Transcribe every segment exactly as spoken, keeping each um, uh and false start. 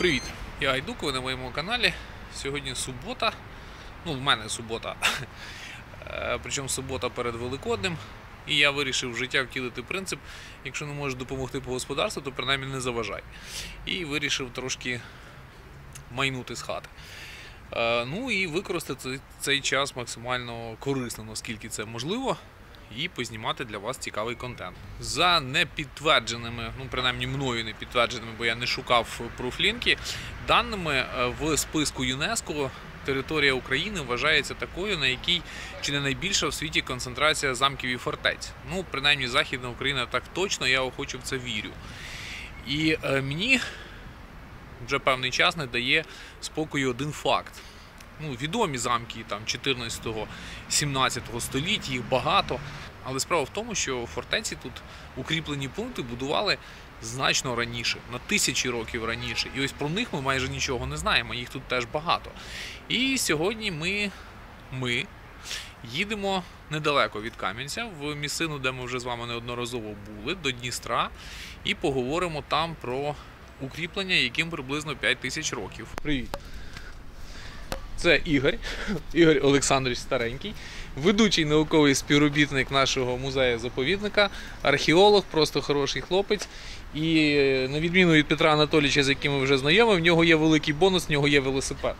Привіт! Я Айдук, ви на моєму каналі. Сьогодні субота, ну в мене субота, причому субота перед Великоднем. І я вирішив в життя втілити принцип: якщо не можеш допомогти по господарству, то принаймні не заважай. І вирішив трошки майнути з хати. Ну і використати цей час максимально корисно, наскільки це можливо, і познімати для вас цікавий контент. За непідтвердженими, ну принаймні мною не підтвердженими, бо я не шукав пруфлінки, даними в списку ЮНЕСКО територія України вважається такою, на якій чи не найбільша в світі концентрація замків і фортець. Ну, принаймні Західна Україна так точно, я охоче в це вірю. І е, мені вже певний час не дає спокою один факт. Ну, відомі замки там чотирнадцятого-сімнадцятого століття, їх багато. Але справа в тому, що фортеці тут, укріплені пункти, будували значно раніше, на тисячі років раніше. І ось про них ми майже нічого не знаємо, їх тут теж багато. І сьогодні ми, ми їдемо недалеко від Кам'янця, в місцину, де ми вже з вами неодноразово були, до Дністра, і поговоримо там про укріплення, яким приблизно п'ять тисяч років. Привіт! Це Ігор, Ігор Олександрович Старенький, ведучий науковий співробітник нашого музею-заповідника, археолог, просто хороший хлопець. І на відміну від Петра Анатолійовича, з яким ми вже знайомі, в нього є великий бонус, в нього є велосипед.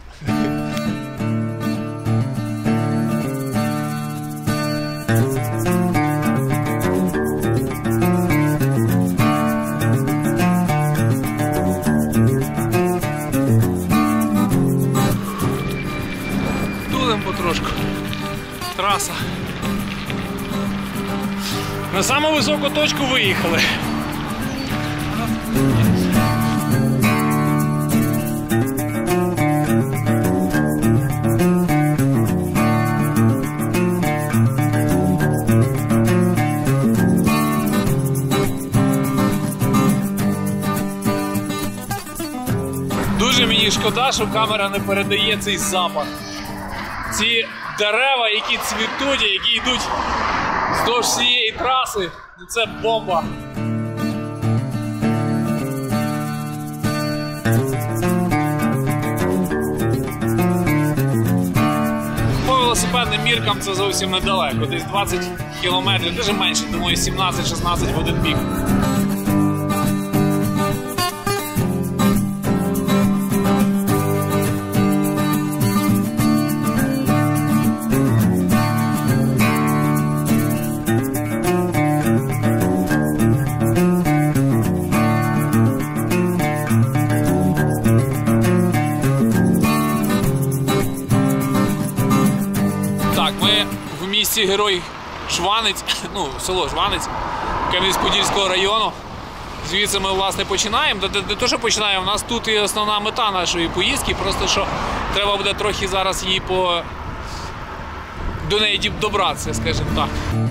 Потрошку. Траса. На саму високу точку виїхали. Дуже мені шкода, що камера не передає цей запах. Ці дерева, які цвітуть, які йдуть вздовж цієї траси, це бомба. По велосипедним міркам це зовсім недалеко, десь двадцять кілометрів, дуже менше, думаю, сімнадцять-шістнадцять в один бік. Герой Жванець, ну, село Жванець, Кам'янець-Подільського району. Звідси ми, власне, починаємо. Не те, що починаємо, у нас тут і основна мета нашої поїздки, просто що треба буде трохи зараз її по... до неї добратися, скажімо так.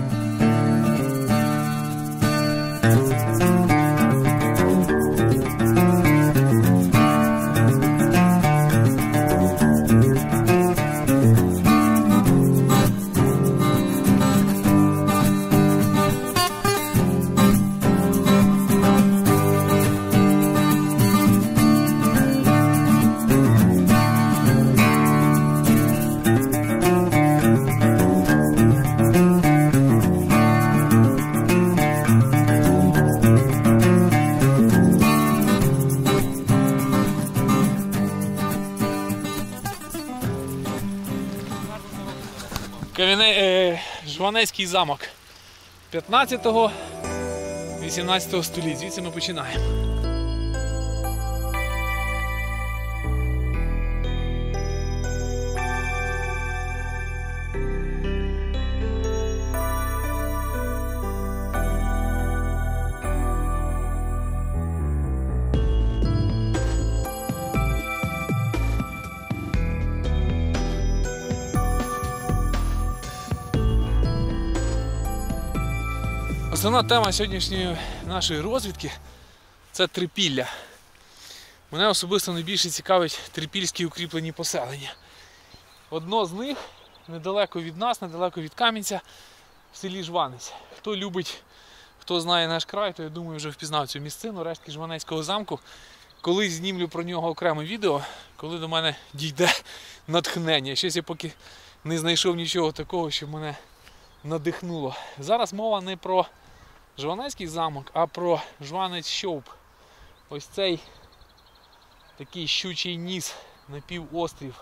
Жванецький замок п'ятнадцятого-вісімнадцятого століття. Звідси ми починаємо. Основна тема сьогоднішньої нашої розвідки – це трипілля. Мене особисто найбільше цікавить трипільські укріплені поселення. Одно з них недалеко від нас, недалеко від Кам'янця, в селі Жванець. Хто любить, хто знає наш край, то я думаю вже впізнав цю місцину, рештки Жванецького замку. колись знімлю про нього окреме відео, коли до мене дійде натхнення. Щось я поки не знайшов нічого такого, що мене надихнуло. Зараз мова не про Жванецький замок, а про Жванець-Щовп. Ось цей такий щучий ніс, напівострів.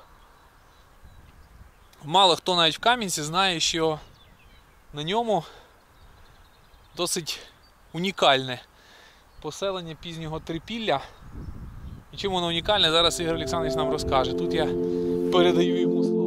Мало хто навіть в Кам'янці знає, що на ньому досить унікальне поселення пізнього трипілля. І чим воно унікальне, зараз Ігор Олександрович нам розкаже. Тут я передаю йому слово.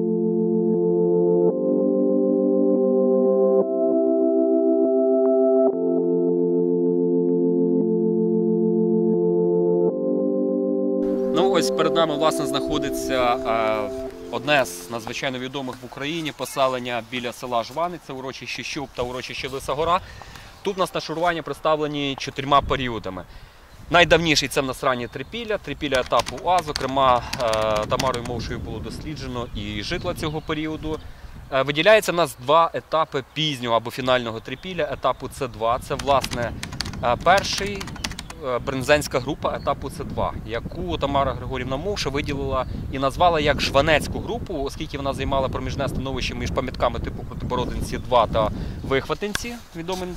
Ну ось перед нами, власне, знаходиться е, одне з надзвичайно відомих в Україні поселення біля села Жванець, це урочище Щовп та урочище Лиса Гора. Тут у нас нашарування представлені чотирма періодами. Найдавніший – це в нас раннє трипілля, трипілля етапу А, зокрема, е, Тамарою Мовшою було досліджено і житла цього періоду. Е, виділяється в нас два етапи пізнього або фінального трипілля, етапу С два. Це, власне, е, перший бринзенська група етапу С два, яку Тамара Григорівна Мовша виділила і назвала як Жванецьку групу, оскільки вона займала проміжне становище між пам'ятками типу Протибородинці два та Вихватинці, відомий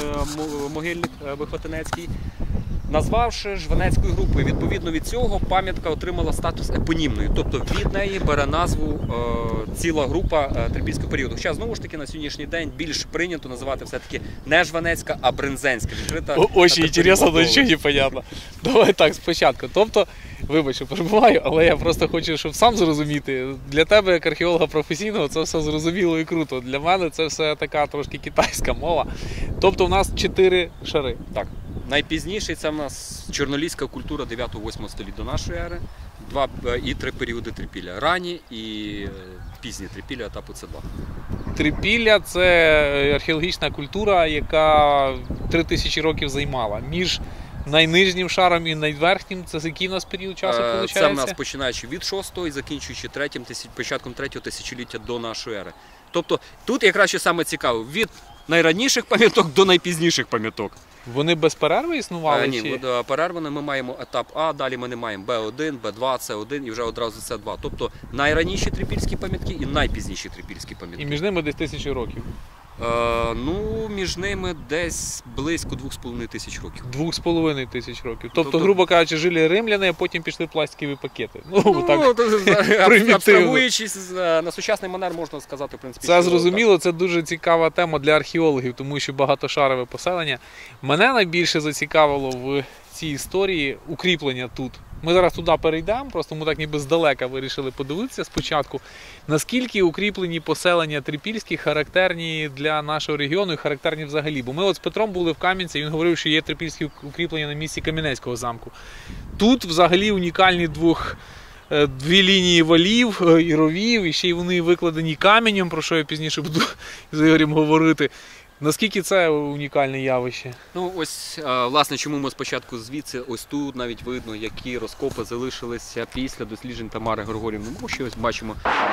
могильник Вихватинецький, назвавши Жванецькою групою. Відповідно від цього пам'ятка отримала статус епонімної, тобто від неї бере назву е, ціла група е, трипільського періоду. Хоча, знову ж таки, на сьогоднішній день більш прийнято називати все-таки не Жванецька, а Бринзенська. Очень інтересно, но нічого не понятно. Давай так, спочатку. Тобто, вибач, що перебуваю, але я просто хочу, щоб сам зрозуміти. Для тебе, як археолога професійного, це все зрозуміло і круто. Для мене це все така трошки китайська мова. Тобто в нас чотири шари. Так. Найпізніший це в нас чорноліська культура дев'ятого-восьмого століття до нашої ери. Два і три періоди трипілля. Ранні і пізні трипілля етапу С два. Трипілля – це археологічна культура, яка три тисячі років займала. Між найнижнім шаром і найверхнім – це який у нас період часу, виходить? Це в нас починаючи від шостого і закінчуючи третім, початком третього тисячоліття до нашої ери. Тобто тут якраз що саме цікаво, від найранніших пам'яток до найпізніших пам'яток. Вони без перерви існували? А, ні, чи? перервано ми маємо етап А, далі ми не маємо Б один, Б два, С один і вже одразу С два. Тобто найраніші трипільські пам'ятки і найпізніші трипільські пам'ятки. І між ними десь тисячу років? Е, ну, між ними десь близько двох з половиною тисяч років. Двох з половиною тисяч років. Тобто, тобто, грубо кажучи, жили римляни, а потім пішли пластикові пакети. Ну, ну так, абстрагуючись на сучасний манер, можна сказати, в принципі. Це зрозуміло, це дуже цікава тема для археологів, тому що багатошарове поселення. Мене найбільше зацікавило в цій історії укріплення тут. Ми зараз туди перейдемо, просто ми так ніби здалека вирішили подивитися спочатку, наскільки укріплені поселення трипільські характерні для нашого регіону і характерні взагалі. Бо ми от з Петром були в Кам'янці, і він говорив, що є трипільські укріплення на місці Кам'янецького замку. Тут взагалі унікальні двох, дві лінії валів і ровів, і ще й вони викладені каменем, про що я пізніше буду з Ігорем говорити. Наскільки це унікальне явище? Ну ось, власне, чому ми спочатку звідси, ось тут навіть видно, які розкопи залишилися після досліджень Тамари Григорівни Мовші. Ось бачимо.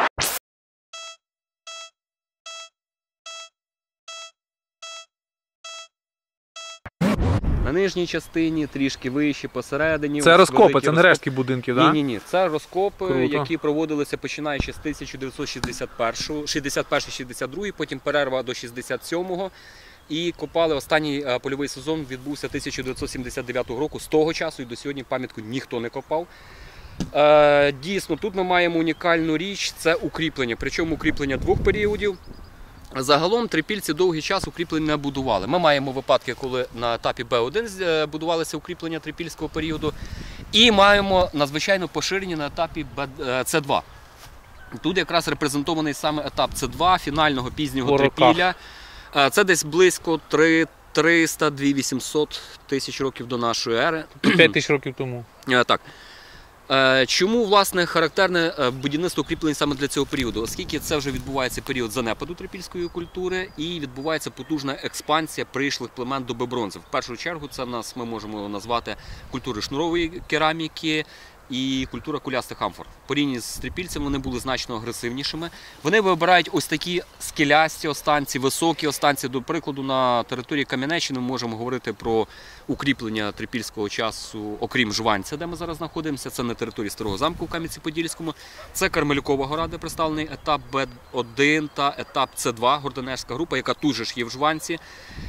На нижній частині, трішки вище, посередині. Це розкопи, це не рештки будинків, так? Ні, ні, ні. Це розкопи, Круто. які проводилися починаючи з тисяча дев'ятсот шістдесят першого, шістдесят перший шістдесят другий, потім перерва до шістдесят сьомого. І копали, останній польовий сезон відбувся тисяча дев'ятсот сімдесят дев'ятого року. З того часу і до сьогодні пам'ятку ніхто не копав. Е, дійсно, тут ми маємо унікальну річ – це укріплення. Причому укріплення двох періодів. Загалом трипільці довгий час укріплень не будували. Ми маємо випадки, коли на етапі Б один будувалися укріплення трипільського періоду. І маємо надзвичайно поширені на етапі С два. Тут якраз репрезентований саме етап С два, фінального пізнього трипілля. Це десь близько триста - дві тисячі вісімсот тисяч років до нашої ери. п'ять тисяч років тому. Так. Чому, власне, характерне будівництво укріплень саме для цього періоду? Оскільки це вже відбувається період занепаду трипільської культури і відбувається потужна експансія прийшлих племен до бронзи. В першу чергу це в нас, ми можемо назвати культури шнурової кераміки, і культура кулястих амфор. Порівняно з трипільцями вони були значно агресивнішими. Вони вибирають ось такі скелясті останці, високі останці. До прикладу, на території Кам'янеччини ми можемо говорити про укріплення трипільського часу, окрім Жванця, де ми зараз знаходимося. Це на території Старого замку в Кам'янці-Подільському. Це Кармелюкова гора, де представлений етап Б один та етап С два, Гордонежська група, яка тут же ж є в Жванці.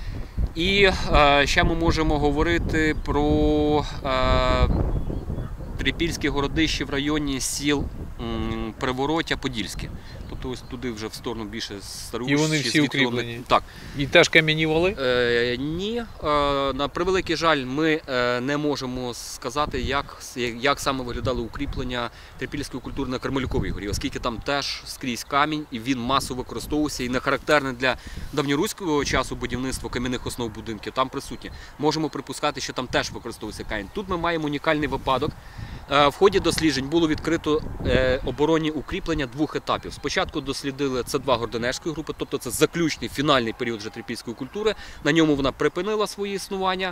І е, ще ми можемо говорити про е, трипільське городище в районі сіл м, Привороття, Подільське. Тобто ось туди вже в сторону більше Старуші. І вони всі укріплені? Так. І теж кам'яні вали? Е, ні. Е, на превеликий жаль, ми е, не можемо сказати, як, як саме виглядало укріплення трипільської культури на Кармелюковій горі, оскільки там теж скрізь камінь, і він масово використовувався, і не характерне для давньоруського часу будівництва кам'яних основ будинків, там присутнє. Можемо припускати, що там теж використовувався камінь. Тут ми маємо унікальний випадок. В ході досліджень було відкрито оборонні укріплення двох етапів. Спочатку дослідили С два Гордонежської групи, тобто це заключний фінальний період вже трипільської культури. На ньому вона припинила своє існування.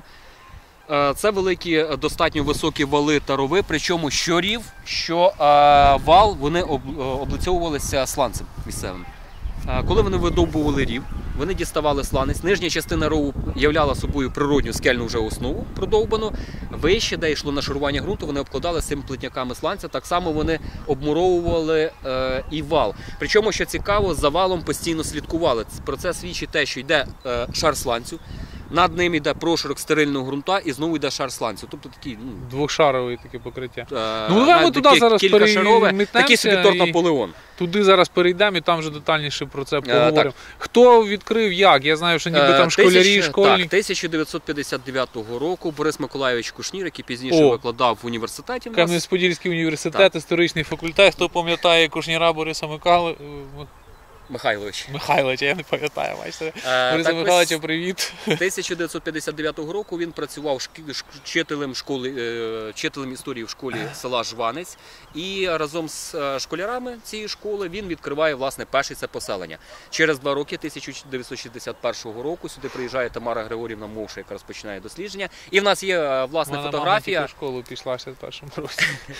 Це великі, достатньо високі вали та рови, причому що рів, що вал, вони облицьовувалися сланцем місцевим. Коли вони видовбували рів, вони діставали сланець. Нижня частина рову являла собою природню скельну вже основу продовбану. Вище, де йшло нашарування ґрунту, вони обкладали цими плитняками сланця. Так само вони обмуровували е, і вал. Причому, що цікаво, за валом постійно слідкували. Про це свідчить те, що йде е, шар сланцю, над ним йде прошарок стерильного ґрунта і знову йде шар сланцю. Тобто такий, ну, двохшарове таке покриття. Е, ну, давай ми туди зараз перейдемося. Такий собі торт Наполеон. Туди зараз перейдемо і там вже детальніше про це поговоримо. Хто відкрив, як? Я знаю, що ніби там школярі, школьники. Так, тисяча дев'ятсот п'ятдесят дев'ятого року Борис Миколайович Кушнір, який пізніше О, викладав в університеті. Кам'янець-Подільський університет, так. Історичний факультет. Хто пам'ятає Кушніра Бориса Миколи... Михайлович. Михайловича, я не пам'ятаю, бачите. Е, Бориса Михайловича, привіт. тисяча дев'ятсот п'ятдесят дев'ятого року він працював вчителем, школи, вчителем історії в школі села Жванець. І разом з школярами цієї школи він відкриває, власне, перше це поселення. Через два роки, тисяча дев'ятсот шістдесят першого року, сюди приїжджає Тамара Григорівна Мовша, яка розпочинає дослідження. І в нас є, власне, Вона фотографія. Вона в школу пішла в шістдесят першому році.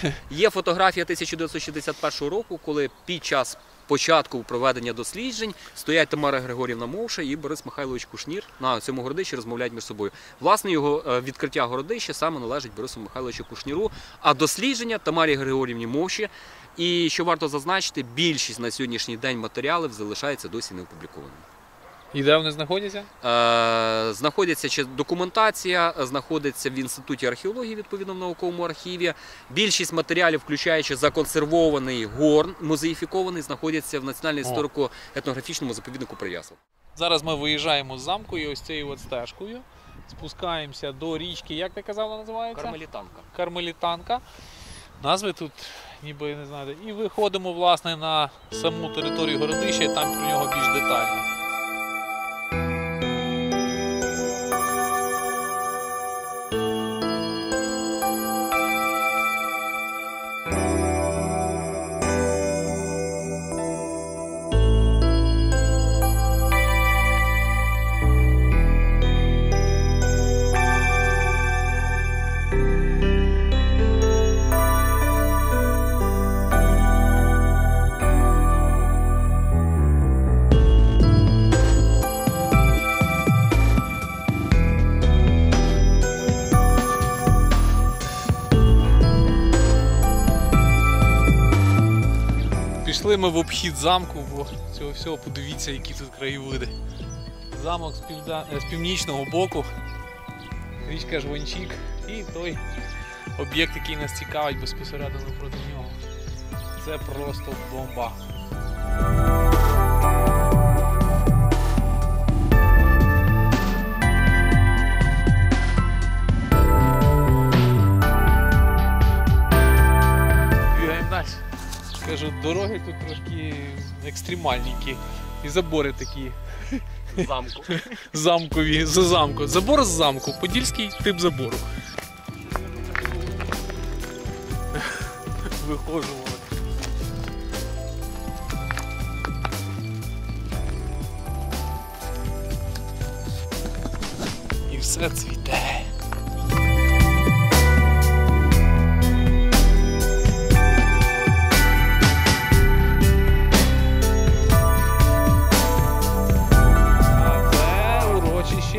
Є фотографія тисяча дев'ятсот шістдесят першого року, коли під час початку проведення досліджень стоять Тамара Григорівна Мовша і Борис Михайлович Кушнір на цьому городищі, розмовляють між собою. Власне, його відкриття городища саме належить Борису Михайловичу Кушніру, а дослідження Тамарі Григорівні Мовші. І, що варто зазначити, більшість на сьогоднішній день матеріалів залишається досі не опублікованими. І де вони знаходяться? Е, знаходиться документація, знаходиться в Інституті археології, відповідно, в науковому архіві. Більшість матеріалів, включаючи законсервований горн, музеїфікований, знаходяться в Національному історико-етнографічному заповіднику Переяслав. Зараз ми виїжджаємо з замку і ось цією от стежкою спускаємося до річки, як ти казав, вона називається? Кармелітанка. Кармелітанка. Назви тут ніби не знаю. І виходимо, власне, на саму територію городища і там про нього більш детально. Пішли ми в обхід замку, бо цього всього подивіться, які тут краєвиди. Замок з, півда... з північного боку, річка Жванчик і той об'єкт, який нас цікавить безпосередньо проти нього. Це просто бомба. Бігаємо далі. Кажу, дороги тут трошки екстремальненькі. І забори такі. Замку. Замкові, за замку. Забор з замку. Подільський тип забору. Виходжу. І все цвіте.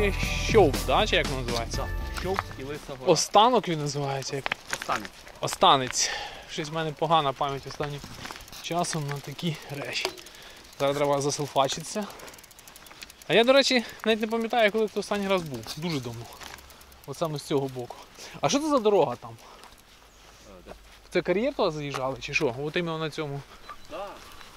Чорний щовп, да? Чи як він називається? Щовп і Лиса гора. Останок він називається. Як? Останець. Останець. Щось в мене погана пам'ять останнім часом на такі речі. Зараз треба заселфачитися. А я, до речі, навіть не пам'ятаю, коли ти останній раз був. Дуже давно. От саме з цього боку. А що це за дорога там? Де? Це кар'єр туди заїжджали чи що? От іменно на цьому. Так.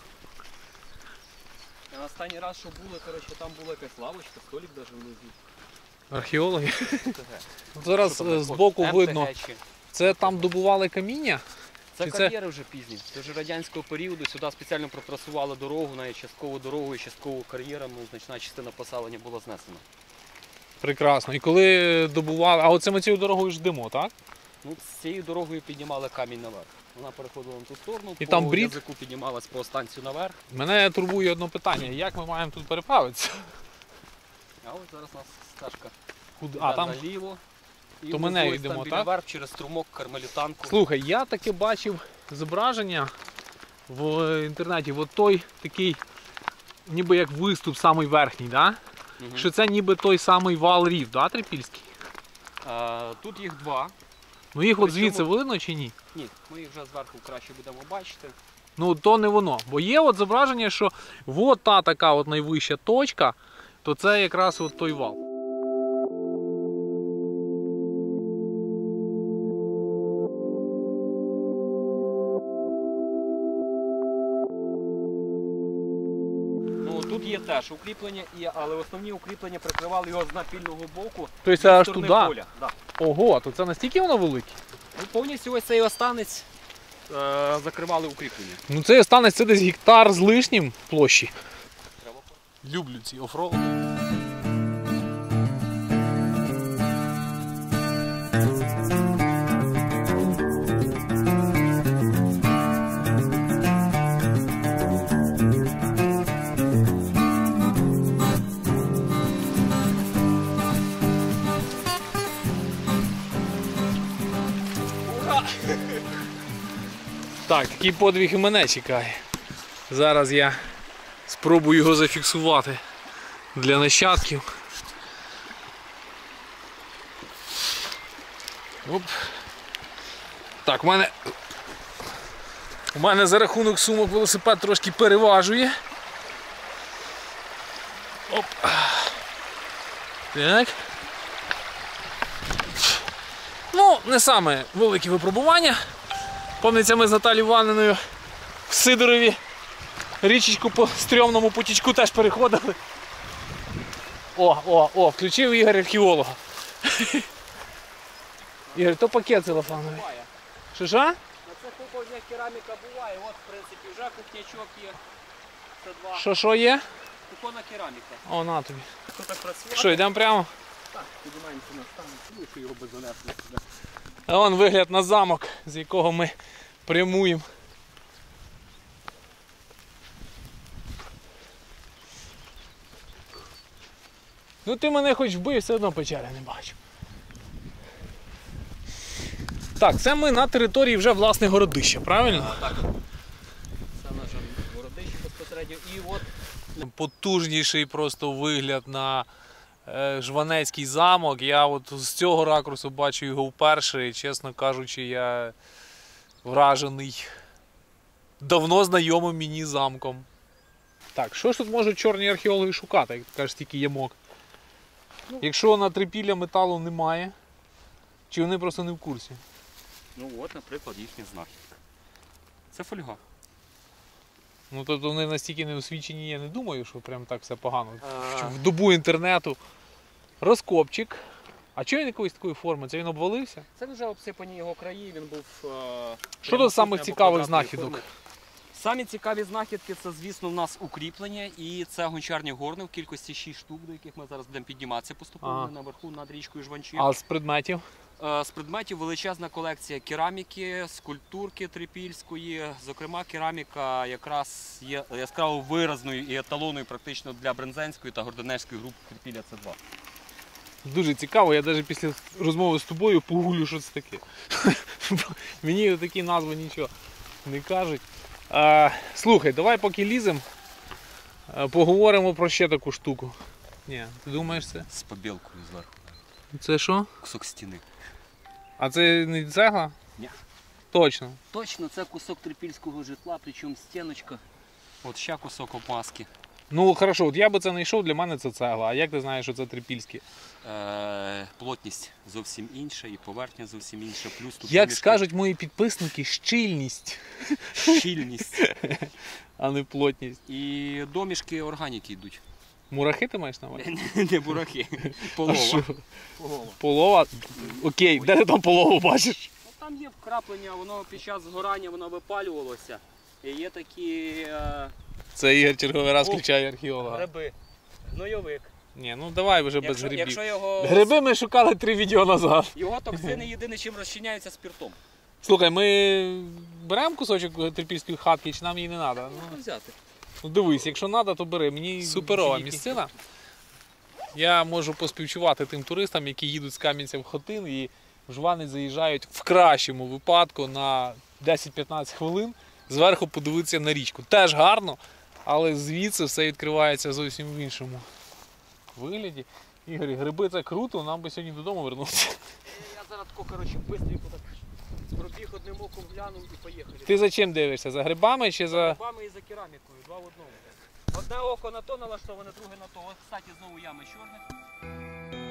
На останній раз, що були, коротше, там була якась лавочка, столик навіть внизу. Археологи. МТГ. Зараз Що там е, збоку МТГ видно. чи- Це там добували каміння? Це Чи це- кар'єри вже пізні. Це вже радянського періоду. Сюди спеціально протрасували дорогу, навіть частково дорогою, частково кар'єрами. Значна частина поселення була знесена. Прекрасно. І коли добували. А оце ми цією дорогою ж йдемо, так? Ну, з цією дорогою піднімали камінь наверх. Вона переходила на ту сторону, І по там брід? язику піднімалась по станцію наверх. Мене турбує одне питання. Як ми маємо тут переправитися? А ось зараз у нас стежка. Куди? Йде А там. наліво. І То ми внизу нею ось йдемо, там біля так? верх через струмок, кармелітанку. Слухай, я таке бачив зображення в інтернеті. От той такий, ніби як виступ самий верхній, да? Мгм. Що це ніби той самий вал рів, да, Трипільський? А, тут їх два. Ну їх от Причому- звідси видно чи ні? Ні, ми їх вже зверху краще будемо бачити. Ну то не воно. Бо є от зображення, що от та така от найвища точка, то це якраз от той вал. Ну тут є теж укріплення, і, але основні укріплення прикривали його з напільного боку. Тобто це аж сторони туди. поля. Да. Ого, то це настільки воно велике? Ну, повністю ось цей останець е, закривали укріплення. Ну це останеться це десь гектар з лишнім площі. Треба Люблю ці офроуди. Так, такий подвиг і мене чекає. Зараз я спробую його зафіксувати для нащадків. Оп. Так, у мене, у мене за рахунок сумок велосипед трошки переважує. Оп. Так. Ну, не саме велике випробування. Пам'ятається, ми з Наталією Іванівною в Сидорові річечку по стрьомному потічку теж переходили. О, о, о, включив Ігор археолога. Ігор, то пакет целофановий. буває. Що що? На цих кухонях кераміка буває. От, в принципі, вже кухнячок є. Це два. Що що є? Кухонна кераміка. О, на тобі. Хто так працює? Що, йдемо прямо? Так, піднімаємося на станцію, що його би занесли сюди. А вон вигляд на замок, з якого ми прямуємо. Ну ти мене хоч вбив, все одно печери не бачу. Так, це ми на території вже власне городища, правильно? Так. Це наше городище безпосередньо. І от Потужніший просто вигляд на е, Жванецький замок. Я от з цього ракурсу бачу його вперше і, чесно кажучи, я вражений давно знайомим мені замком. Так, що ж тут можуть чорні археологи шукати, як кажуть, тільки ямок? Якщо на Трипілля металу немає, чи вони просто не в курсі? Ну от, наприклад, їхня знахідка. Це фольга. Ну, тобто вони настільки не освічені, я не думаю, що прям так все погано. А. В добу інтернету. Розкопчик. А чого він якоїсь такої форми? Це він обвалився? Це вже обсипані його краї, він був... е, Що тут прямокутний самих або цікавих квадратної знахідок? форми. Самі цікаві знахідки це, звісно, в нас укріплення і це гончарні горни в кількості шість штук, до яких ми зараз будемо підніматися поступово Ага. наверху над річкою Жванчі. А з предметів? Е, З предметів величезна колекція кераміки, скульптурки трипільської. Зокрема, кераміка якраз є яскраво виразною і еталонною практично для брензенської та гордонежської груп Трипілля С два. Дуже цікаво, я навіть після розмови з тобою погуглю, що це таке. Мені такі назви нічого не кажуть. А, слухай, давай поки ліземо, поговоримо про ще таку штуку. Ні, ти думаєш це? З побілкою зверху. Це що? Кусок стіни. А це не цегла? Ні. Точно. Точно, це кусок трипільського житла, причому стіночка. От ще кусок опаски. Ну хорошо, от я би це не йшов, для мене це цегла. А як ти знаєш, що це трипільське? Е, плотність зовсім інша і поверхня зовсім інша. Плюс тут Як домішки- скажуть мої підписники, щільність, щільність. а не плотність. І домішки органіки йдуть. Мурахи ти маєш на увазі? Не бурахи. А Полова. що? Полова. Полова? Окей, де ти там полову бачиш? Ну, там є вкраплення, воно під час згорання воно випалювалося. І є такі е, Це Ігор черговий раз О, включає археолога. гриби. Гнойовик. Ні, ну давай вже без Якщо, грибів. якщо його, Гриби ми шукали три відео назад. його токсини єдине чим розчиняються спиртом. Слухай, ми беремо кусочок трипільської хатки, чи нам її не треба? Ну, Можна взяти. ну дивись, якщо треба, то бери. Мені суперова Тільки. місцина. Я можу поспівчувати тим туристам, які їдуть з Кам'янця в Хотин і в Жванець заїжджають в кращому випадку на десять-п'ятнадцять хвилин зверху подивитися на річку. Теж гарно, але звідси все відкривається зовсім в іншому вигляді. Ігор, гриби це круто, нам би сьогодні додому вернутися. Я зараз тако, коротше, бистренько так пробіг одним оком, глянув і поїхали. Ти за чим дивишся? За грибами чи за... Грибами і за керамікою, два в одному. Одне око на то налаштоване, друге на то. От, кстати, знову ями чорних.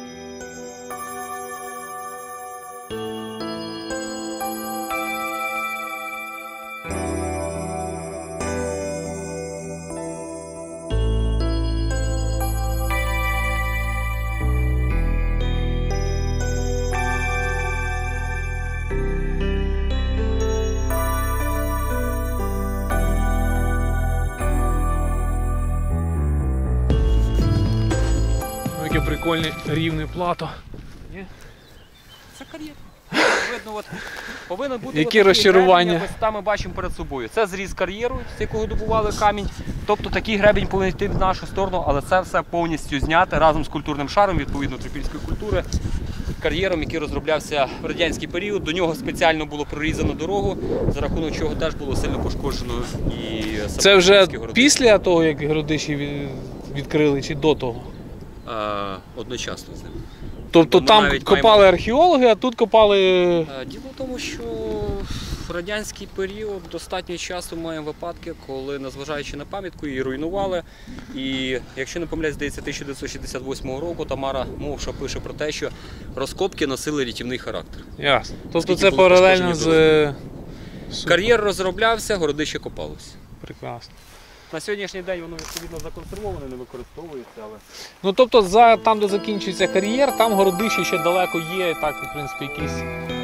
Яке прикольне рівне плато. Це кар'єр. Видно, от, повинен бути Які от такий розчарування. гребінь, ось там ми бачимо перед собою. Це зріз кар'єру, з якого добували камінь. Тобто такий гребінь повинен йти в нашу сторону, але це все повністю зняте разом з культурним шаром, відповідно, трипільської культури. Кар'єром, який розроблявся в радянський період. До нього спеціально було прорізано дорогу, за рахунок чого теж було сильно пошкоджено і Це вже Сапогінські городи. після того, як городищі від- відкрили, чи до того? А, одночасно з ним. Тобто Ми там навіть копали археологи, а тут копали... А, Діло в тому, що в радянський період достатньо часто маємо випадки, коли, незважаючи на пам'ятку, її руйнували. І, якщо не помиляюсь, здається, тисяча дев'ятсот шістдесят восьмого року Тамара Мовша пише про те, що розкопки носили рятівний характер. Ясно. Тобто Скільки це було паралельно пошкодження з... Супер. Кар'єр розроблявся, городище копалося. Прекрасно. На сьогоднішній день воно відповідно законсервоване, не використовується, але Ну тобто за, там, де закінчується кар'єр, там городище ще далеко є, так, в принципі, якісь...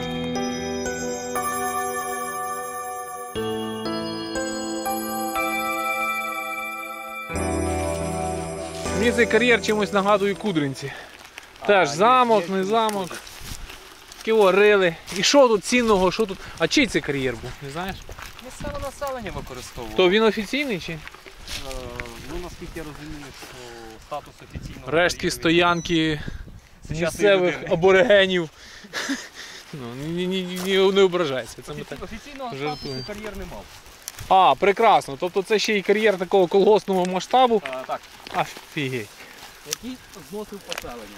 Мені цей кар'єр чимось нагадує Кудринці. Теж А, замок, є- є не тут замок. схожі. Ківо рили. І що тут цінного, що тут? А чий це кар'єр був, не знаєш? Місцеве населення використовувало. То він офіційний чи? Е, ну, наскільки я розумію, що статус офіційного Рештки кар'єру- стоянки Сучасної місцевих людини. аборигенів. Ну, ні, ні, ні, ні, не ображайся. Це ми Офіці- так. Офіційного жартуємо. статусу кар'єр не мав. А, прекрасно. Тобто це ще й кар'єр такого колгоспного масштабу. А, так, Офігеть. який зносив поселення.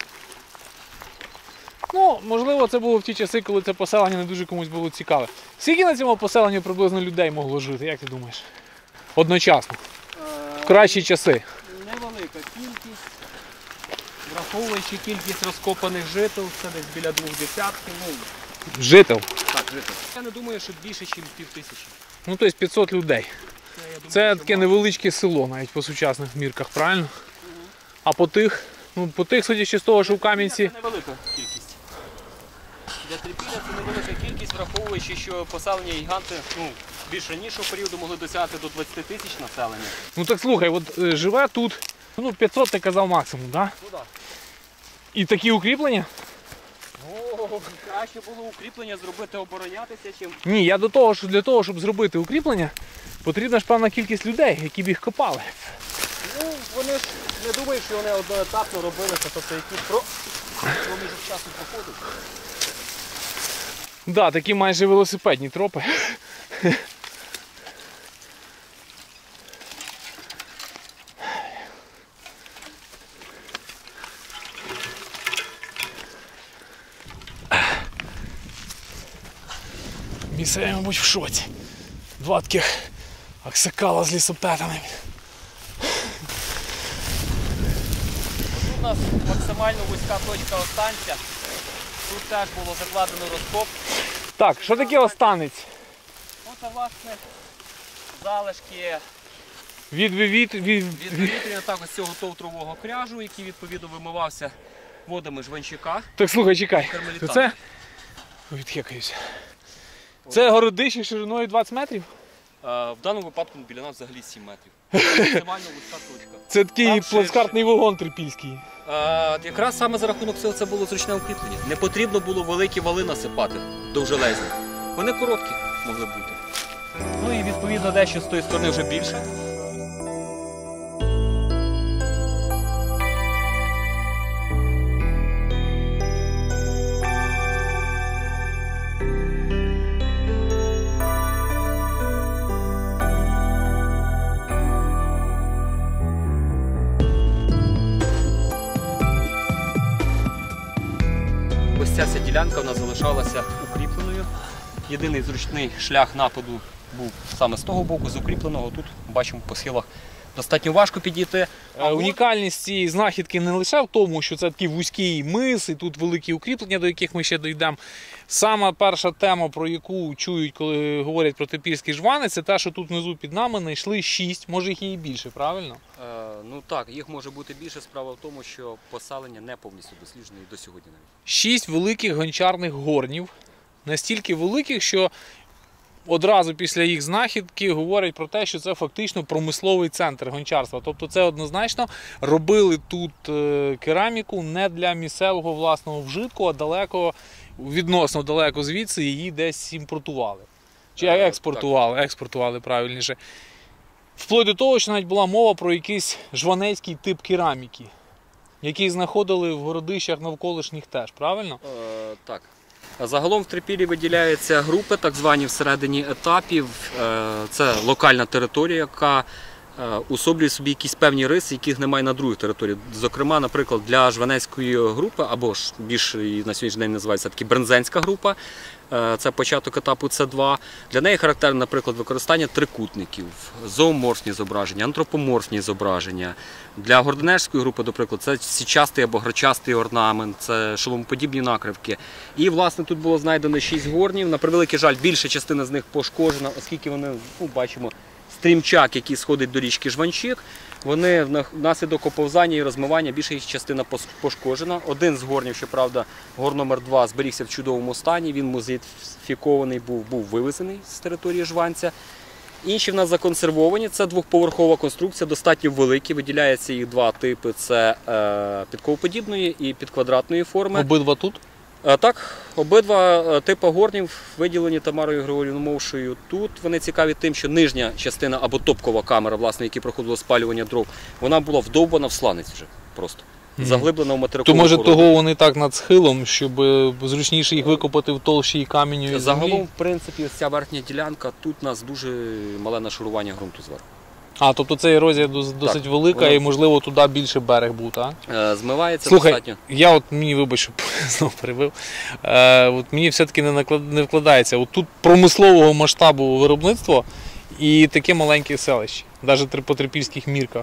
Ну, можливо, це було в ті часи, коли це поселення не дуже комусь було цікаве. Скільки на цьому поселенні приблизно людей могло жити, як ти думаєш? Одночасно. В кращі часи. Невелика кількість, враховуючи кількість розкопаних жител, це десь біля двох десятків. Ну, Жител. так, жител. Я не думаю, що більше, ніж пів тисячі. Ну, тобто п'ятсот людей. Це, я думаю, Це що таке мало. невеличке село, навіть по сучасних мірках, правильно? А по тих, ну, по тих, судячи з того, що в Кам'янці. Це невелика кількість. Для Трипілля це невелика кількість, враховуючи, що поселення гіганти ну, більш ранішого періоду могли досягати до двадцяти тисяч населення. Ну так слухай, от е, живе тут, ну п'ятсот ти казав максимум, так? Да? Ну так. І такі укріплення? О, краще було укріплення зробити, оборонятися, чим. Ні, я до того, що для того, щоб зробити укріплення, потрібна ж певна кількість людей, які б їх копали. Ну, вони ж не думають, що вони одноетапно робили, тобто це якийсь про... проміжок часу проходить. Так, да, такі майже велосипедні тропи. Місцеві, мабуть, в шоці. Два таких аксакала з лісопетами. Тут у нас максимально вузька точка останця. Тут теж було закладено розкоп. Так, що таке останець? Оце, власне, залишки Від, від, від, від... від вивітрення так, ось цього товтрового кряжу, який відповідно вимивався водами Жванчика. Так, слухай, чекай. Кармелітан. То це? Відхекаюся. Це городище шириною двадцять метрів? В даному випадку біля нас взагалі сім метрів. Максимально вузька точка. Це такий Там плацкартний вагон трипільський. А, якраз саме за рахунок цього це було зручне укріплення. Не потрібно було великі вали насипати, довжелезні. Вони короткі могли бути. Ну і відповідно дещо з тої сторони вже більше. Ось ця вся ділянка в нас залишалася укріпленою. Єдиний зручний шлях нападу був саме з того боку, з укріпленого. Тут бачимо по схилах достатньо важко підійти. А унікальність цієї знахідки не лише в тому, що це такий вузький мис і тут великі укріплення, до яких ми ще дійдемо. Сама перша тема, про яку чують, коли говорять про трипільський жванець, це те, що тут внизу під нами знайшли шість, може їх і більше, правильно? Е, ну так, їх може бути більше. Справа в тому, що поселення не повністю досліджене і до сьогодні навіть. Шість великих гончарних горнів, настільки великих, що одразу після їх знахідки говорять про те, що це фактично промисловий центр гончарства. Тобто це однозначно робили тут кераміку не для місцевого власного вжитку, а далеко, відносно далеко звідси її десь імпортували. Чи експортували, експортували правильніше. Вплоть до того, що навіть була мова про якийсь жванецький тип кераміки, який знаходили в городищах навколишніх теж, правильно? Е, так. Загалом в Трипіллі виділяються групи, так звані всередині етапів. Це локальна територія, яка уособлює собі якісь певні риси, яких немає на других територіях. Зокрема, наприклад, для жванецької групи, або ж більш на сьогоднішній день називається таки брензенська група, це початок етапу С два. Для неї характерне, наприклад, використання трикутників, зооморфні зображення, антропоморфні зображення. Для горденежської групи, наприклад, це січастий або грачастий орнамент, це шоломоподібні накривки. І, власне, тут було знайдено шість горнів. На превеликий жаль, більша частина з них пошкоджена, оскільки вони, ну, бачимо, стрімчак, який сходить до річки Жванчик, вони внаслідок оповзання і розмивання, більша їх частина пошкоджена. Один з горнів, щоправда, гор номер два, зберігся в чудовому стані, він музеїфікований був, був вивезений з території Жванця. Інші в нас законсервовані, це двохповерхова конструкція, достатньо великі, виділяється їх два типи, це е, підковоподібної і підквадратної форми. Обидва тут? Так, обидва типи горнів виділені Тамарою Григорівною Мовшою тут. Вони цікаві тим, що нижня частина або топкова камера, власне, яка проходила спалювання дров, вона була вдовбана в сланець вже просто. Заглиблена в материкову То може породу. того вони так над схилом, щоб зручніше їх викопати в толщі каменю і Загалом, землі? в принципі, ось ця верхня ділянка, тут у нас дуже мале нашарування ґрунту зверху. А, тобто ця ерозія досить Так, велика вона... і, можливо, туди більше берег був, так? Е, змивається Слухай, достатньо. я от, мені, вибач, що знову перебив, е, от мені все-таки не, наклад... не вкладається. От тут промислового масштабу виробництво і таке маленьке селище, навіть по трипільських мірках.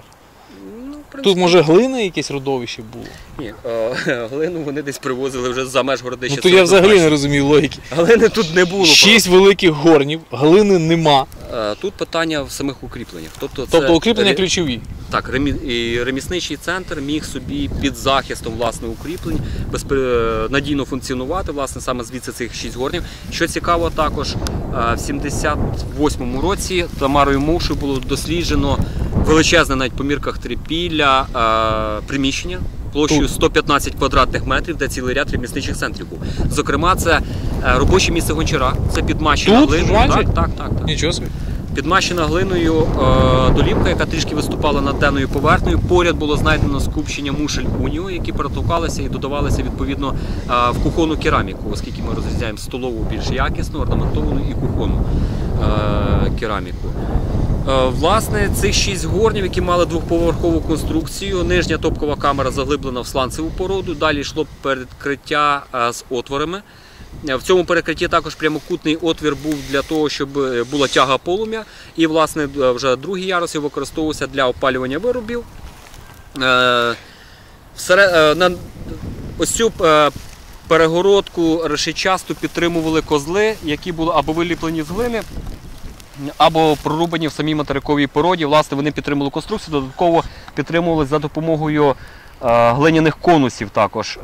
Тут, може, глини якесь родовище було? Ні, е, глину вони десь привозили вже за меж городища. Ну, то я взагалі не розумію логіки. Глини тут не було. Шість великих горнів, глини нема. Е, тут питання в самих укріпленнях. Тобто, тобто це... укріплення ключові? Так, ремі... і ремісничий центр міг собі під захистом власне укріплень безп... надійно функціонувати, власне, саме звідси цих шість горнів. Що цікаво, також в сімдесят восьмому році Тамарою Мовшою було досліджено величезне навіть по мірках Трипілля приміщення площею сто п'ятнадцять квадратних метрів, де цілий ряд ремісничих центрів був. Зокрема, це робоче місце гончара, це підмащена глиною. Так, так, так, так. Нічого собі. Підмащена глиною е, долівка, яка трішки виступала над денною поверхнею. Поряд було знайдено скупчення мушель уніо, які перетовкалися і додавалися відповідно е, в кухонну кераміку, оскільки ми розрізняємо столову більш якісну, орнаментовану і кухонну е, кераміку. Е, власне, цих шість горнів, які мали двохповерхову конструкцію, нижня топкова камера заглиблена в сланцеву породу, далі йшло перекриття е, з отворами. В цьому перекритті також прямокутний отвір був для того, щоб була тяга полум'я. І, власне, вже другий ярус використовувався для опалювання виробів. Ось цю перегородку решетчасту підтримували козли, які були або виліплені з глини, або прорубані в самій материковій породі. Власне, вони підтримували конструкцію, додатково підтримували за допомогою глиняних конусів також.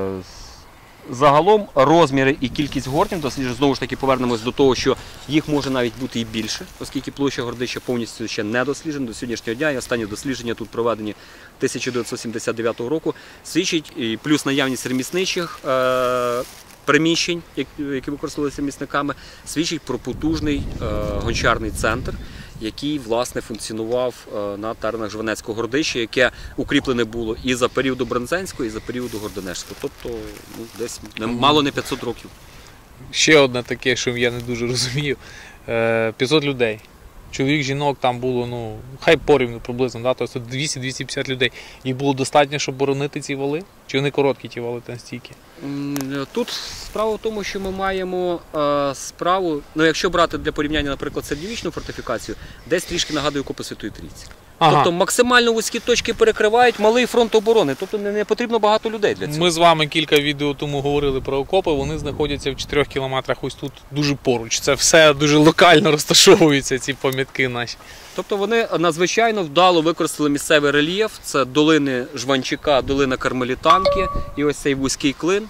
Загалом розміри і кількість горнів, досліджень, знову ж таки повернемось до того, що їх може навіть бути і більше, оскільки площа Городища повністю ще не досліджена до сьогоднішнього дня, і останні дослідження тут проведені тисяча дев'ятсот сімдесят дев'ятого року, свідчить і плюс наявність ремісничних е приміщень, які використовувалися ремісниками, свідчить про потужний е гончарний центр, який, власне, функціонував на теренах Жванецького Городища, яке укріплене було і за періоду Бронзенського, і за періоду Гордонешського. Тобто, ну, десь мало не п'ятсот років. Ще одне таке, що я не дуже розумію. п'ятсот людей. Чоловік, жінок там було, ну, хай порівну приблизно, да? Тобто двісті - двісті п'ятдесят людей. Їх було достатньо, щоб боронити ці вали? Чи вони короткі, ті вали настільки? Тут справа в тому, що ми маємо е, справу, ну якщо брати для порівняння, наприклад, середньовічну фортифікацію, десь трішки нагадує окопи Святої Трійці. Ага. Тобто максимально вузькі точки перекривають малий фронт оборони, тобто не, не потрібно багато людей для цього. Ми з вами кілька відео тому говорили про окопи, вони знаходяться в чотирьох кілометрах ось тут дуже поруч. Це все дуже локально розташовуються, ці пам'ятки наші. Тобто вони надзвичайно вдало використали місцевий рельєф, це долини Жванчика, долина Кармелітанки і ось цей вузький клин.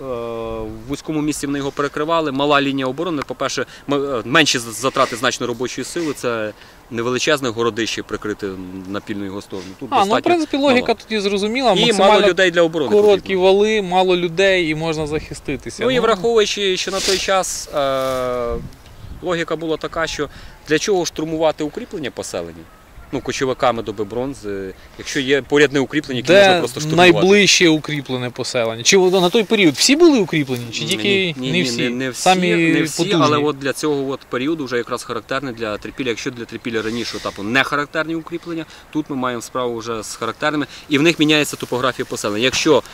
В вузькому місці вони його перекривали, мала лінія оборони, по-перше, менші затрати значно робочої сили, це невеличезне городище прикрите напільну його сторону. Тут а, ну в принципі логіка мало. Тоді зрозуміла. І мало людей для оборони. Короткі потрібно. Вали, мало людей і можна захиститися. Ну, ну і враховуючи, що на той час е логіка була така, що для чого штурмувати укріплення поселення? Ну, кочовиками доби бронзи, якщо є поряд не укріплені, які можна просто штурмувати. Де найближче укріплене поселення? Чи на той період всі були укріплені, чи тільки ні, ні, не всі? Не, не всі, Самі не всі потужні? Але от для цього от періоду вже якраз характерне для трипілля. Якщо для трипілля раніше етапу не характерні укріплення, тут ми маємо справу вже з характерними, і в них міняється топографія поселення. Якщо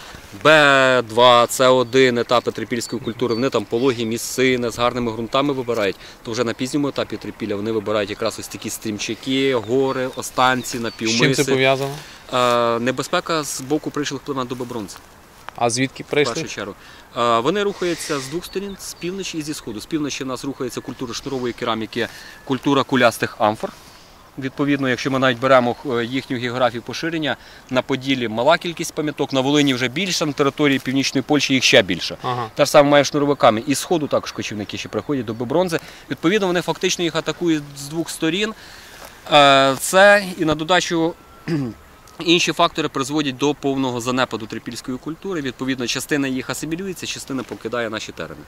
Б два, С один етапи трипільської культури, вони там пологі місцини з гарними ґрунтами вибирають, то вже на пізньому етапі трипілля вони вибирають якраз ось такі стрімчаки, гори, останці, напівмиси. З чим це пов'язано? Е, небезпека з боку прийшлих племен доби бронзи. А звідки прийшли? В першу чергу. Е, вони рухаються з двох сторін, з півночі і зі сходу. З півночі в нас рухається культура шнурової кераміки, культура кулястих амфор. Відповідно, якщо ми навіть беремо їхню географію поширення, на Поділлі мала кількість пам'яток, на Волині вже більше, на території Північної Польщі їх ще більше. Ага. Те ж саме має шнуровиками. І з сходу також кочівники ще приходять до бронзи. Відповідно, вони фактично їх атакують з двох сторін. Це і на додачу інші фактори призводять до повного занепаду трипільської культури. Відповідно, частина їх асимілюється, частина покидає наші терени.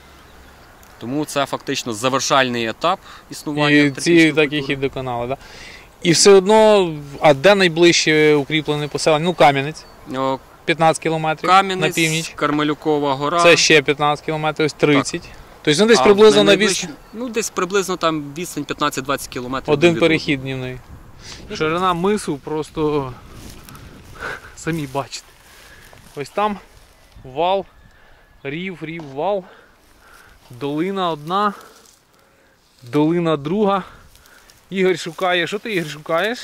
Тому це фактично завершальний етап існування. І ці так їх і доконали, так? І все одно, а де найближче укріплене поселення? Ну, Кам'янець, п'ятнадцять кілометрів на північ. Кармелюкова гора. Це ще п'ятнадцять кілометрів, ось тридцять. Так. Тобто, ну, десь а приблизно на відстань? Ну, десь приблизно там відстань п'ятнадцять-двадцять кілометрів. Один перехід днівний. Ширина мису просто самі бачите. Ось там вал, рів, рів, вал. Долина одна, долина друга. Ігор шукає. Що ти, Ігор, шукаєш?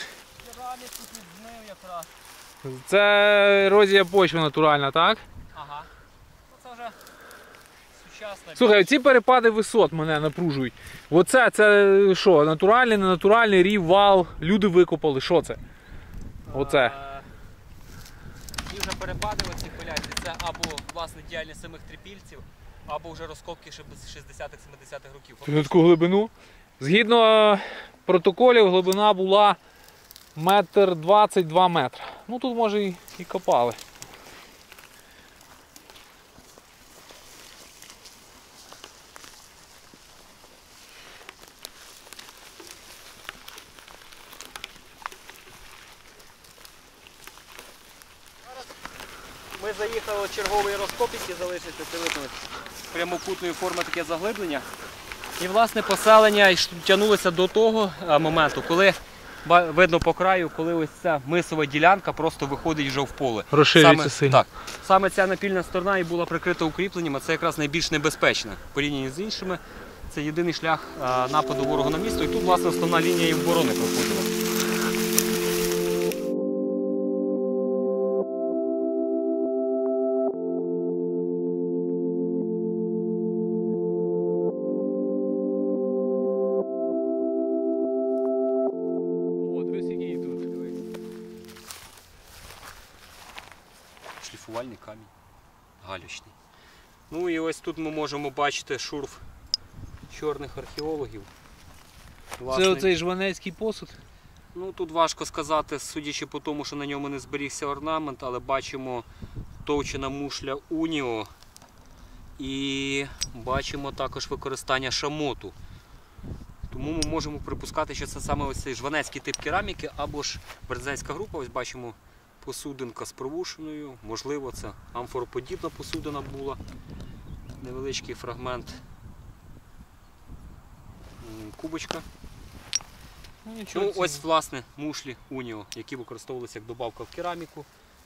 Це ерозія почви натуральна, так? Ага. Це вже сучасна. Слухай, ці перепади висот мене напружують. Оце, це що, натуральний, ненатуральний рів, вал, люди викопали. Що це? Оце. Ці вже перепади оці пиляться. Це або, власне, діяльність самих трипільців, або вже розкопки ще з шістдесятих-сімдесятих років. На таку глибину? Згідно протоколів, глибина була метр двадцять два метри. Ну тут, може, і, і копали. Ми заїхали в черговий розкоп, який залишиться, це видно, прямокутної форми таке заглиблення. І, власне, поселення тягнулося до того моменту, коли ба- видно по краю, коли ось ця мисова ділянка просто виходить вже в поле. Розширюється Саме, сильно. так, саме ця напільна сторона і була прикрита укріпленням, а це якраз найбільш небезпечна в порівнянні з іншими. Це єдиний шлях а, нападу ворога на місто. І тут, власне, основна лінія і оборони проходила. О, дивись, який тут. Шліфувальний камінь, галючний. Ну і ось тут ми можемо бачити шурф чорних археологів. Власне, Це оцей жванецький посуд. ну, тут важко сказати, судячи по тому, що на ньому не зберігся орнамент, але бачимо товчена мушля уніо і бачимо також використання шамоту. Тому ми можемо припускати, що це саме ось цей жванецький тип кераміки або ж березенська група. Ось бачимо посудинка з провушеною, можливо це амфороподібна посудина була. Невеличкий фрагмент м, кубочка. Ну, нічого. Ну, це- ось, власне, мушлі уніо, які використовувалися як добавка в кераміку.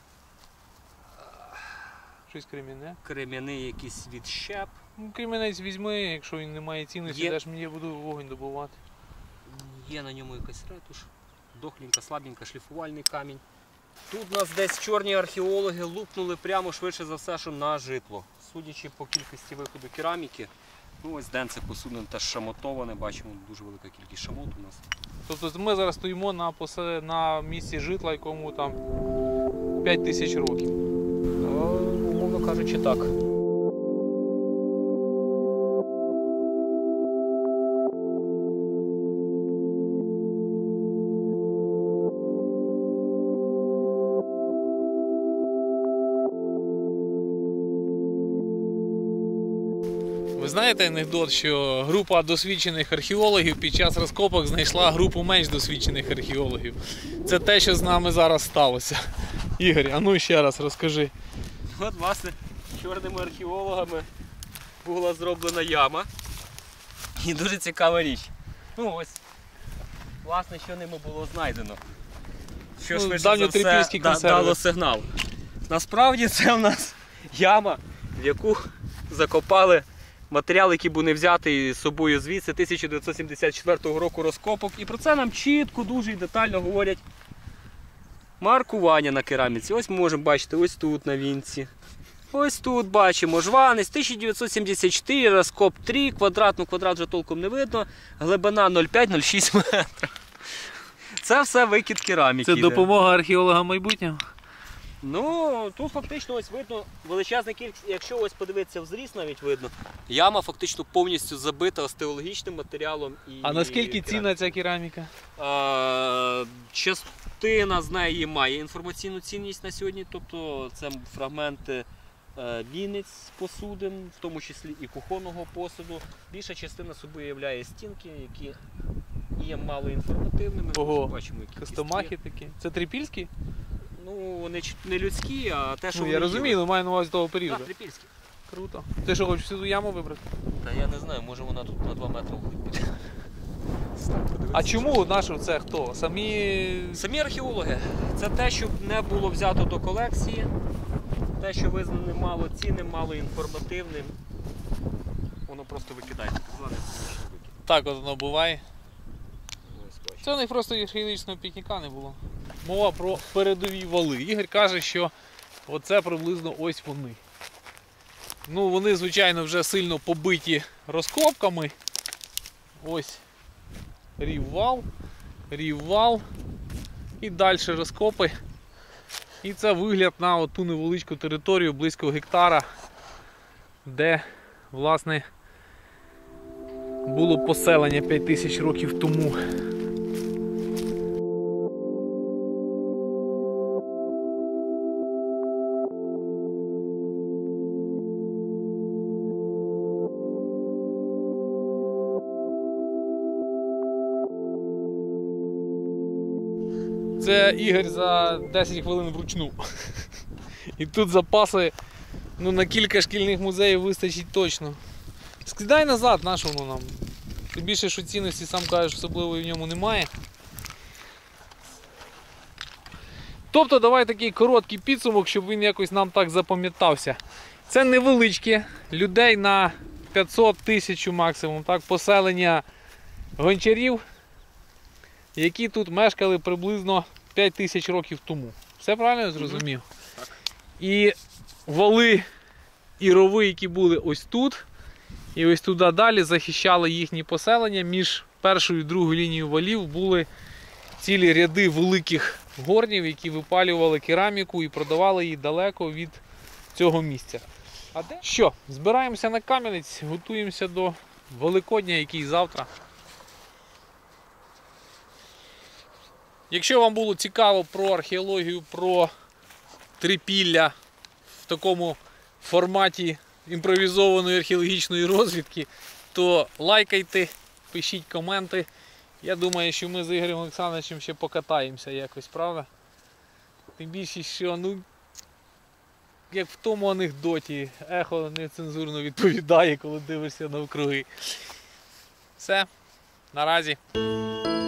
Щось кремінне. Крем'яний якийсь відщеп. Ну, кремінець візьми, якщо він не має цінності, Є. даш мені, я буду вогонь добувати. Є на ньому якась ретуш. Дохленька, слабенька, шліфувальний камінь. Тут нас десь чорні археологи лупнули прямо швидше за все, що на житло. Судячи по кількості виходу кераміки, ну ось денце посудне теж шамотоване, бачимо дуже велика кількість шамоту у нас. Тобто ми зараз стоїмо на, посе... на місці житла, якому там п'ять тисяч років. Ну, умовно кажучи, так. Ви знаєте анекдот, що група досвідчених археологів під час розкопок знайшла групу менш досвідчених археологів. Це те, що з нами зараз сталося. Ігор, а ну ще раз розкажи. От, власне, чорними археологами була зроблена яма. І дуже цікава річ. Ну ось, власне, що ними було знайдено. Що Ну, швидше за давньотрипільські все да- консерви. дало сигнал. Насправді це в нас яма, в яку закопали матеріал, який був не взятий з собою звідси тисяча дев'ятсот сімдесят четвертого року розкопок. І про це нам чітко, дуже і детально говорять маркування на кераміці. Ось ми можемо бачити, ось тут на вінці. Ось тут бачимо жванець, тисяча дев'ятсот сімдесят чотири, розкоп три, квадрат, ну квадрат вже толком не видно, глибина нуль п'ять - нуль шість метра. Це все викид кераміки. Це йде. допомога археологам майбутнього? Ну, тут фактично ось видно величезна кількість, якщо ось подивитися в зріз, навіть видно. Яма фактично повністю забита остеологічним матеріалом. І А наскільки керамікою. цінна ця кераміка? А, частина з неї має інформаційну цінність на сьогодні, тобто це фрагменти е, вінець посудин, в тому числі і кухонного посуду. Більша частина собою являє стінки, які є малоінформативними. Ого, Бачимо, які Костомахи кістки. такі. Це трипільські? Ну, вони ч- не людські, а те, що Ну, вони я розумію, їли. але маю на увазі того періоду. Так, трипільські. Круто. Ти що, хочеш всю ту яму вибрати? Та я не знаю, може вона тут на два метри вглиб. А чому нашу це хто? Самі. Самі археологи. Це те, що не було взято до колекції, те, що визнане малоцінним, малоінформативним. Воно просто викидається. Так званий технічний викид. Так от воно буває. Ось, бачите. Це у них просто археологічного пікніка не було. Мова про передові вали. Ігор каже, що оце приблизно ось вони. Ну, вони, звичайно, вже сильно побиті розкопками. Ось ріввал, ріввал. І далі розкопи. І це вигляд на ту невеличку територію близько гектара, де, власне, було поселення п'ять тисяч років тому. Це Ігор за десять хвилин вручну. І тут запаси ну, на кілька шкільних музеїв вистачить точно. Скидай назад, на що воно нам? Тим більше, що цінності, сам кажеш, особливої в ньому немає. Тобто давай такий короткий підсумок, щоб він якось нам так запам'ятався. Це невеличке, людей на п'ятсот тисяч максимум, так, поселення гончарів, які тут мешкали приблизно п'ять тисяч років тому. Все правильно я зрозумів? Так. І вали і рови, які були ось тут, і ось туди далі, захищали їхні поселення. Між першою і другою лінією валів були цілі ряди великих горнів, які випалювали кераміку і продавали її далеко від цього місця. А де? Що, збираємося на Кам'янець, готуємося до Великодня, який завтра. Якщо вам було цікаво про археологію, про Трипілля в такому форматі імпровізованої археологічної розвідки, то лайкайте, пишіть коменти. Я думаю, що ми з Ігорем Олександровичем ще покатаємося якось, правда? Тим більше, що, ну, як в тому анекдоті, ехо нецензурно відповідає, коли дивишся навкруги. Все, наразі.